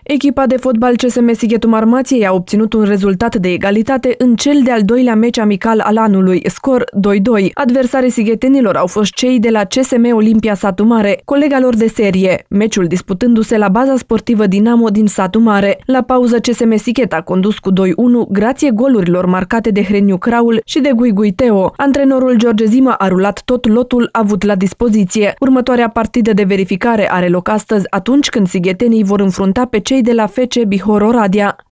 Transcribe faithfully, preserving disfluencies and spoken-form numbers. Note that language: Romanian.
Echipa de fotbal C S M Sighetul Marmației a obținut un rezultat de egalitate în cel de-al doilea meci amical al anului, scor doi doi. Adversarii sighetenilor au fost cei de la C S M Olimpia Satu Mare, colega lor de serie, meciul disputându-se la baza sportivă Dinamo din Satu Mare. La pauză, C S M Sighet a condus cu doi unu grație golurilor marcate de Hreniu Craul și de Guigui Teo. Antrenorul George Zima a rulat tot lotul avut la dispoziție. Următoarea partidă de verificare are loc astăzi, atunci când sighetenii vor înfrunta pe cei de la F C Bihor Oradea.